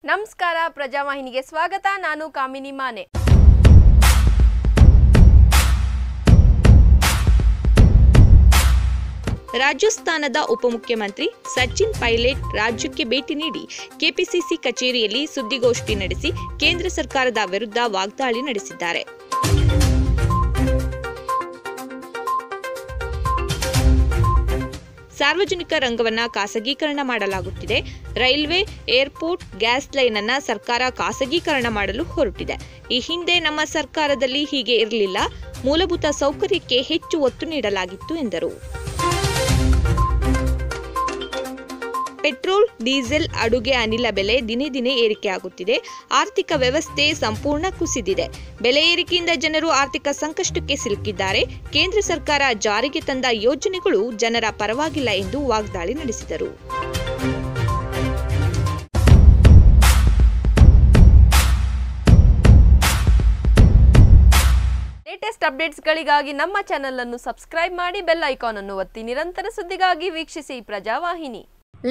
ನಮಸ್ಕಾರ ಪ್ರಜಾವಾಹಿನಿಗೆ ಸ್ವಾಗತ ನಾನು ಕಾಮಿನಿ ಮಾನೆ ರಾಜಸ್ಥಾನದ ಉಪಮುಖ್ಯಮಂತ್ರಿ ಸಚಿನ್ ಪೈಲಟ್ ರಾಜ್ಯಕ್ಕೆ ಭೇಟಿ ನೀಡಿ ಕೆಪಿಸಿಸಿ ಕಚೇರಿಯಲ್ಲಿ ಸುದ್ದಿಗೋಷ್ಠಿ ನಡೆಸಿ ಕೇಂದ್ರ ಸರ್ಕಾರದ ವಿರುದ್ಧ ವಾಗ್ದಾಳಿ ನಡೆಸಿದ್ದಾರೆ. ಸಾರ್ವಜನಿಕ ರಂಗವನ್ನ ಖಾಸಗೀಕರಣ ಮಾಡಲಾಗುತ್ತಿದೆ. ರೈಲ್ವೆ, ಏರ್ಪೋರ್ಟ್, ಗ್ಯಾಸ್ ಲೈನ್ ಅನ್ನ ಸರ್ಕಾರ ಖಾಸಗೀಕರಣ ಮಾಡಲು ಹೊರಟಿದೆ. ಈ ಹಿಂದೆ ನಮ್ಮ ಸರ್ಕಾರದಲ್ಲಿ ಹೀಗೆ ಇರಲಿಲ್ಲ. ಮೂಲಭೂತ ಸೌಕರ್ಯಕ್ಕೆ ಹೆಚ್ಚು ಒತ್ತು ನೀಡಲಾಗಿತ್ತು ಎಂದರು. ಪೆಟ್ರೋಲ್, ಡೀಸೆಲ್, ಅಡುಗೆ ಅನಿಲ ಬೆಲೆ ದಿನೇ ದಿನೇ ಏರಿಕೆಯಾಗುತ್ತಿದೆ. ಆರ್ಥಿಕ ವ್ಯವಸ್ಥೆ ಸಂಪೂರ್ಣ ಕುಸಿದಿದೆ. ಬೆಲೆ ಏರಿಕೆಯಿಂದ ಜನರು ಆರ್ಥಿಕ ಸಂಕಷ್ಟಕ್ಕೆ ಸಿಲುಕಿದ್ದಾರೆ. ಕೇಂದ್ರ ಸರ್ಕಾರ ಜಾರಿಗೆ ತಂದ ಯೋಜನೆಗಳು ಜನರ ಪರವಾಗಿಲ್ಲ ಎಂದು ವಾಗ್ದಾಳಿ ನಡೆಸಿದರು. ಲೇಟೆಸ್ಟ್ ಅಪ್ಡೇಟ್ಸ್ಗಳಿಗಾಗಿ ನಮ್ಮ ಚಾನೆಲ್ ಅನ್ನು ಸಬ್ಸ್ಕ್ರೈಬ್ ಮಾಡಿ, ಬೆಲ್ ಐಕಾನ್ ಅನ್ನು ಒತ್ತಿ. ನಿರಂತರ ಸುದ್ದಿಗಾಗಿ ವೀಕ್ಷಿಸಿ ಪ್ರಜಾವಾಹಿನಿ.